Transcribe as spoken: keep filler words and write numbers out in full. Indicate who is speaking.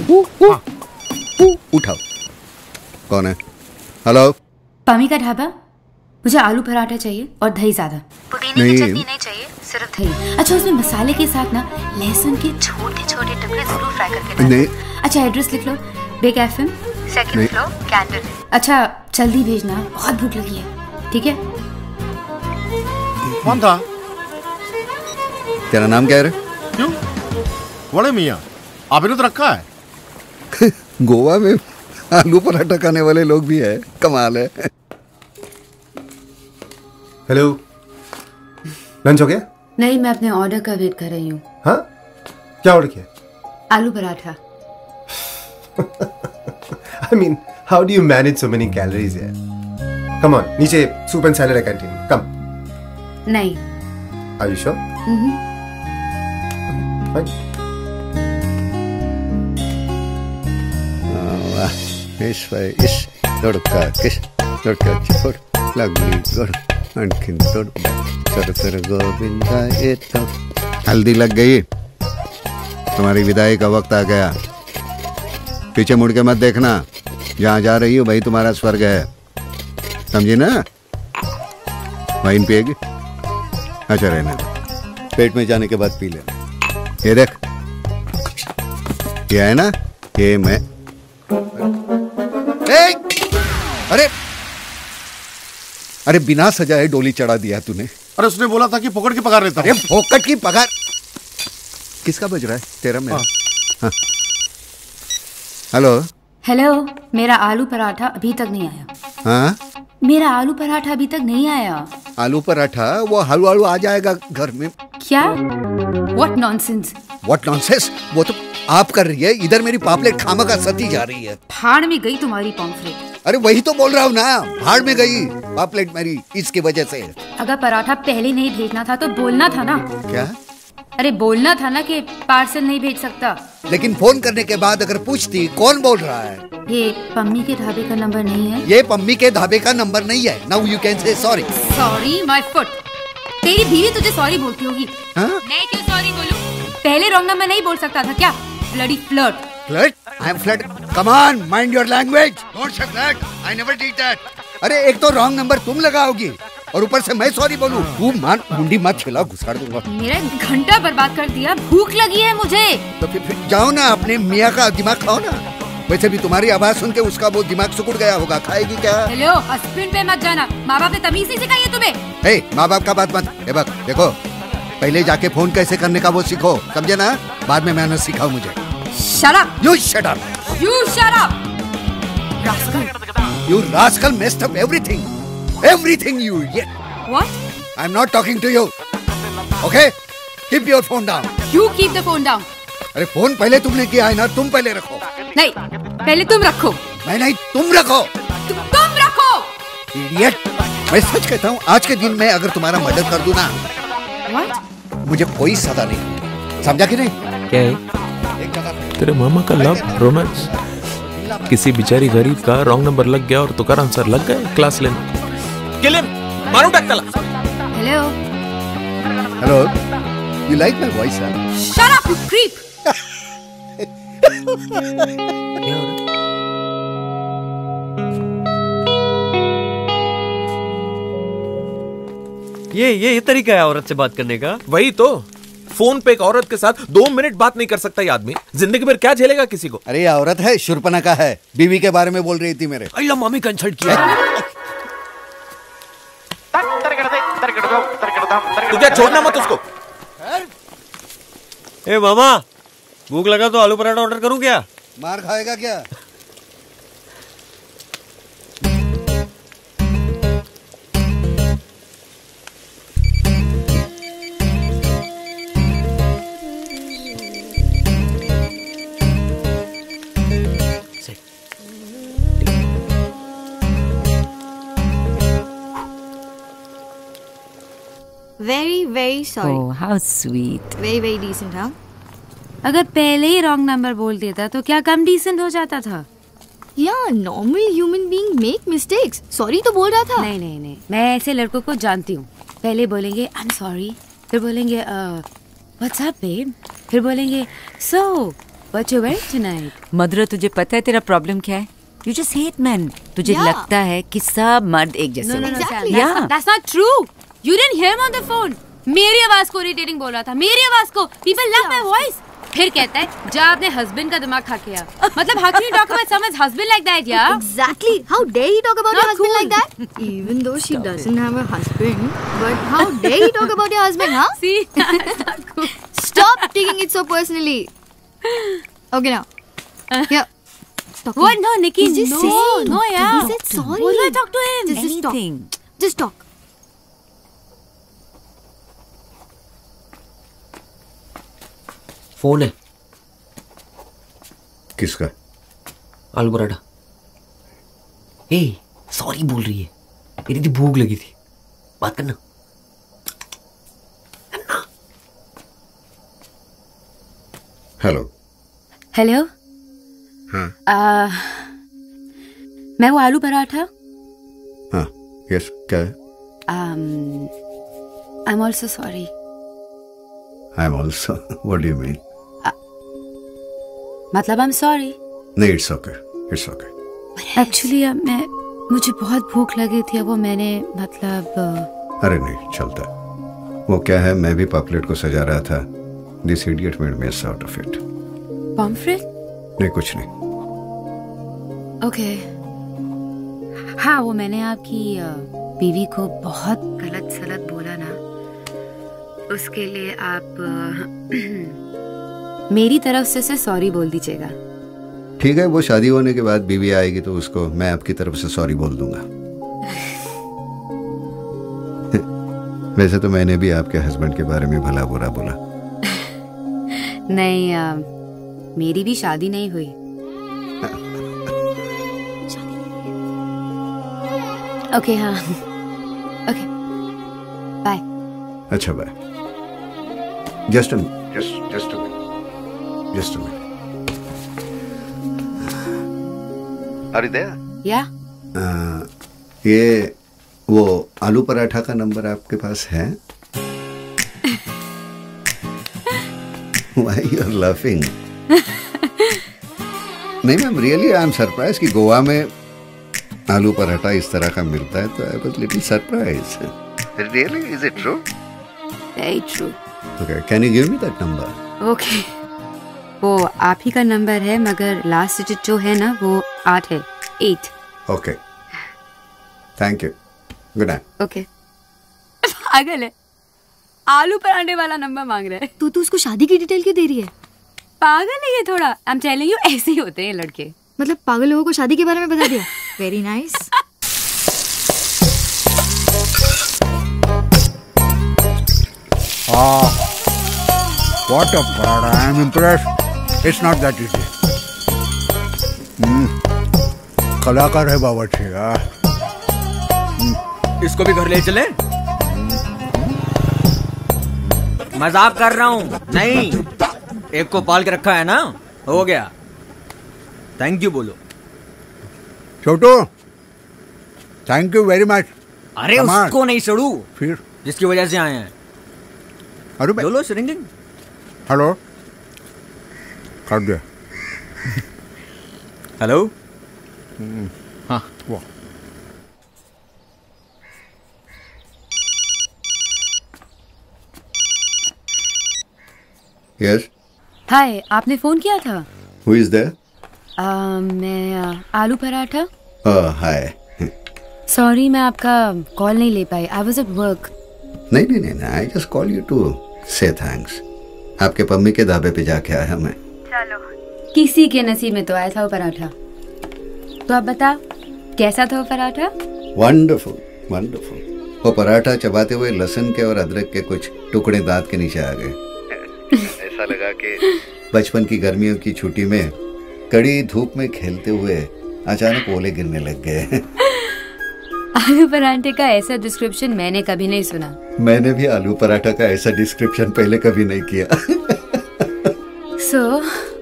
Speaker 1: उठाओ। कौन है? हेलो।
Speaker 2: पामी का ढाबा। मुझे आलू पराठा चाहिए और दही ज्यादा। पुदीने की चटनी नहीं चाहिए, सिर्फ दही। अच्छा, उसमें मसाले के साथ ना लहसुन के छोटे छोटे टुकड़े जरूर फ्राई करके डालना।
Speaker 1: नहीं।
Speaker 2: अच्छा, एड्रेस लिख लो। Big FM, second floor, candle. अच्छा, जल्दी भेजना, बहुत भूख लगी है। ठीक है?
Speaker 3: कौन था?
Speaker 1: तेरा नाम क्या है?
Speaker 3: क्यों? बड़े मियाँ, आपने तो रखा है।
Speaker 1: गोवा में आलू पराठा खाने वाले लोग भी है, कमाल है।
Speaker 4: हेलो, लंच हो गया?
Speaker 2: नहीं, मैं अपने ऑर्डर का वेट कर रही हूँ।
Speaker 4: हाँ, क्या ऑर्डर किया?
Speaker 2: आलू पराठा।
Speaker 4: I mean, how do you manage so many calories here? Come on, नीचे soup and salad है कैंटीन में. Come.
Speaker 2: नहीं.
Speaker 4: Are you sure?
Speaker 2: Mm-hmm.
Speaker 4: Fine.
Speaker 1: इस भाई इस लड़का किस लड़का छोड़ लगली गोड़ आणखीन तोड़ सर सर गोविंदा ये तो हल्दी लग गई। तुम्हारी विदाई का वक्त आ गया। पीछे मुड़ के मत देखना, जहाँ जा रही हो भाई तुम्हारा स्वर्ग है, समझी ना? वाइन पिएगी? अच्छा, रहने दो, पेट में जाने के बाद पी लेना। ये देख, ये है ना, ये मैं। ए! अरे अरे बिना सजाए डोली चढ़ा दिया तूने।
Speaker 3: अरे उसने बोला था कि फोकट की पगार लेता।
Speaker 1: अरे फोकट की पगार किसका बज रहा है? तेरा? मेरा? हाँ। हेलो।
Speaker 2: हेलो, मेरा आलू पराठा अभी तक नहीं आया।
Speaker 1: हाँ?
Speaker 2: मेरा आलू पराठा अभी तक नहीं आया।
Speaker 1: आलू पराठा वो हलू हलू आ जाएगा घर में।
Speaker 2: क्या? What nonsense?
Speaker 1: What nonsense? वो तो आप कर रही है, इधर मेरी पापलेट खामा का सती जा रही है।
Speaker 2: भाड़ में गई तुम्हारी पॉम्फ्रेट।
Speaker 1: अरे वही तो बोल रहा हूँ ना, भाड़ में गई पापलेट मेरी इसकी वजह से।
Speaker 2: अगर पराठा पहले नहीं भेजना था तो बोलना था ना।
Speaker 1: क्या?
Speaker 2: अरे बोलना था ना कि पार्सल नहीं भेज सकता।
Speaker 1: लेकिन फोन करने के बाद अगर पूछती कौन बोल रहा है?
Speaker 2: ये पम्मी के ढाबे का नंबर नहीं है।
Speaker 1: ये पम्मी के ढाबे का नंबर नहीं है। Now you can say sorry.
Speaker 2: Sorry my foot. तेरी बीवी तुझे सॉरी बोलती होगी।
Speaker 1: हाँ?
Speaker 2: मैं क्यों सॉरी बोलूं? पहले रॉन्ग नंबर नहीं बोल सकता था क्या? Bloody flirt.
Speaker 1: Flirt? I am flirt? Come on, mind your language. Don't say flirt. I never did that. अरे एक तो रॉन्ग नंबर तुम लगाओगी और ऊपर से मैं सॉरी बोलूं? तू मान मुंडी मत खिला, घुसाड़ दूंगा।
Speaker 2: मेरा घंटा बर्बाद कर दिया। भूख लगी है मुझे।
Speaker 1: तो फिर, फिर जाओ ना, अपने मियाँ का दिमाग खाओ ना। वैसे भी तुम्हारी आवाज सुन के उसका वो दिमाग सुकुड़ गया होगा। खाएगी क्या?
Speaker 2: हेलो, हस्बैंड पे मत जाना। माँ बाप ने तमीज नहीं सिखाई है तुम्हें?
Speaker 1: हे, माँ बाप का बात मत। ए बक, देखो, पहले जाके फोन कैसे करने का वो सीखो, समझे ना? बाद में मैंने सिखाओ मुझे।
Speaker 2: Shut up!
Speaker 1: You shut up!
Speaker 2: You shut up! Rascal!
Speaker 1: You rascal messed up everything. Everything you idiot.
Speaker 2: What?
Speaker 1: I'm not talking to you. Okay? Keep your phone down.
Speaker 2: You keep the phone down.
Speaker 1: अरे phone पहले तुमने किया है ना, तुम पहले रखो।
Speaker 2: नहीं, पहले तुम रखो।
Speaker 1: मैं नहीं, तुम रखो।
Speaker 2: तुम तुम रखो।
Speaker 1: Idiot! मैं सच कहता हूँ, आज के दिन में अगर तुम्हारा मर्डर कर दूं ना,
Speaker 2: What?
Speaker 1: मुझे कोई सजा नहीं। समझा कि नहीं?
Speaker 5: क्या है? तेरे मामा का लव रोमांस, किसी बेचारी गरीब का रॉन्ग नंबर लग गया और तुकार आंसर लग गए क्लास लेने। किलिम मारू टक्कला।
Speaker 2: Hello.
Speaker 1: Hello. You like my voice, huh?
Speaker 2: Shut up, you creep.
Speaker 5: क्या हो रहा है?
Speaker 6: ये ये ये तरीका है औरत से बात करने का?
Speaker 5: वही तो, फोन पे एक औरत के साथ दो मिनट बात नहीं कर सकता ये आदमी, जिंदगी भर क्या झेलेगा किसी को?
Speaker 1: अरे ये औरत है, शुर्पना का है, बीवी के बारे में बोल रही थी मेरे।
Speaker 6: अल्लाह, मम्मी का इंसल्ट किया।
Speaker 5: तू क्या छोड़ना मत उसको।
Speaker 6: ए मामा, भूख लगा तो आलू पराठा ऑर्डर करूं क्या?
Speaker 1: मार खाएगा क्या?
Speaker 7: Very very sorry.
Speaker 2: Oh, how sweet.
Speaker 7: Very very decent, हाँ?
Speaker 2: अगर पहले ही रॉन्ग नंबर बोल देता तो क्या कम डिसेंट हो जाता था?
Speaker 7: Yeah, normal human being make mistakes. Sorry तो बोल रहा था।
Speaker 2: नहीं नहीं नहीं, मैं ऐसे लड़कों को जानती हूँ। पहले बोलेंगे I'm sorry, फिर बोलेंगे uh, What's up babe, फिर बोलेंगे So What you wearing tonight?
Speaker 8: मधुरा, तुझे पता है तेरा प्रॉब्लम क्या है? You just hate men. तुझे
Speaker 7: Yeah.
Speaker 8: लगता है कि सब मर्द एक जैसे
Speaker 2: No, no, no,
Speaker 8: होते
Speaker 2: Sam,
Speaker 8: हैं।
Speaker 2: that's,
Speaker 8: Yeah.
Speaker 2: not, that's not true. You didn't hear him on the phone. मेरी आवाज को irritating बोल रहा था, मेरी आवाज को. People love my voice. फिर कहता है जा अपने husband का दिमाग खा के आ. मतलब how can you talk about someone's husband like that, yeah?
Speaker 7: Exactly. How dare he talk about
Speaker 2: Not
Speaker 7: your husband
Speaker 2: cool.
Speaker 7: like that? Even though she doesn't have a husband, but how dare he talk about your husband, huh?
Speaker 2: See, that's not cool.
Speaker 7: Stop taking it so personally. Okay now. Yeah. Talk to
Speaker 2: What?
Speaker 7: him.
Speaker 2: No, Nikki,
Speaker 7: He's just
Speaker 2: no,
Speaker 7: saying.
Speaker 2: no, yeah.
Speaker 7: He said sorry.
Speaker 2: What do I talk to him?
Speaker 7: Just, just talk.
Speaker 8: Anything.
Speaker 7: Just talk.
Speaker 6: Phone है
Speaker 1: किसका?
Speaker 6: आलू पराठा। ए sorry बोल रही है, मेरी थी भूख लगी थी, बात करना।
Speaker 1: हेलो।
Speaker 2: हेलो।
Speaker 1: हाँ
Speaker 2: आ, मैं वो आलू पराठा।
Speaker 1: हाँ यस, क्या है?
Speaker 2: I am also sorry.
Speaker 1: I am also, what do you mean?
Speaker 2: मतलब आई एम सॉरी।
Speaker 1: नहीं, it's okay, it's okay.
Speaker 2: Actually मैं मुझे बहुत भूख लगी थी, वो मैंने मतलब uh,
Speaker 1: अरे नहीं, चलता। वो क्या है, मैं भी पॉपलेट को सजा रहा था। This idiot made miss out of it.
Speaker 2: Pomfret?
Speaker 1: नहीं, कुछ नहीं।
Speaker 2: ओके। हाँ, वो मैंने आपकी uh, बीवी को बहुत गलत सलत बोला ना, उसके लिए आप uh, मेरी तरफ से से सॉरी बोल दीजिएगा।
Speaker 1: ठीक है, वो शादी होने के बाद बीवी आएगी तो उसको मैं आपकी तरफ से सॉरी बोल दूंगा। वैसे तो मैंने भी आपके हस्बैंड के बारे में भला बुरा बोला।
Speaker 2: नहीं, आ, मेरी भी शादी नहीं हुई। ओके, हाँ, ओके, बाय।
Speaker 1: अच्छा, bye. Just just just a minute, just a minute. अरे दया,
Speaker 2: या
Speaker 1: ये वो आलू पराठा का नंबर आपके पास है? Why you are laughing? नहीं ma'am, really I am surprise कि गोवा में आलू पराठा इस तरह का मिलता है, तो I was little surprise. Really, is it true?
Speaker 2: Very true.
Speaker 1: Okay, can you give me that number?
Speaker 2: Okay, वो आप ही का नंबर है, मगर लास्ट डिजिट जो है ना वो आठ है, eight.
Speaker 1: Okay, thank you, good night.
Speaker 2: Okay. पागल है, आलू पराठे वाला नंबर मांग रहा है।
Speaker 7: तू तू उसको शादी की डिटेल क्यों दे रही है?
Speaker 2: पागल है ये थोड़ा। आई एम टेलिंग यू, ऐसे ही होते हैं लड़के।
Speaker 7: मतलब पागल लोगों को शादी के बारे में बता दिया? Very nice.
Speaker 9: Ah, what a parada! I am impressed. It's not that easy. Hmm. कलाकार है बावर्ची।
Speaker 6: इसको भी घर ले चले? मजाक कर रहा हूँ, नहीं, एक को पाल के रखा है ना, हो गया। थैंक यू बोलो।
Speaker 9: Chhotu, thank you very much.
Speaker 6: अरे उसको नहीं सड़ू,
Speaker 9: फिर
Speaker 6: जिसकी वजह से आए हैं।
Speaker 9: अरे
Speaker 6: बोलो रिंगिंग।
Speaker 9: हेलो, कर दे।
Speaker 6: हेलो।
Speaker 9: हाँ, वो
Speaker 1: यस,
Speaker 2: हाय, आपने फोन किया था?
Speaker 1: Who is there?
Speaker 2: मैं आ, आलू पराठा।
Speaker 1: ओह, हाय।
Speaker 2: सॉरी, मैं आपका कॉल नहीं ले पाई, आई वाज एट वर्क।
Speaker 1: नहीं नहीं नहीं, I just call you to say thanks. आपके पम्मी के ढाबे पे जाके आया मैं।
Speaker 2: चलो, किसी के नसीब में तो आया था वो पराठा। तो आप बताओ, कैसा था वो पराठा?
Speaker 1: Wonderful, wonderful. वो पराठा चबाते हुए लहसुन के और अदरक के कुछ टुकड़े दांत के नीचे आ गए। ऐसा लगा कि बचपन की गर्मियों की छुट्टी में कड़ी धूप में खेलते हुए अचानक ओले गिरने लग गए।
Speaker 2: आलू पराठे का ऐसा डिस्क्रिप्शन मैंने कभी नहीं सुना।
Speaker 1: मैंने भी आलू पराठा का ऐसा डिस्क्रिप्शन पहले कभी नहीं किया।
Speaker 2: सो so,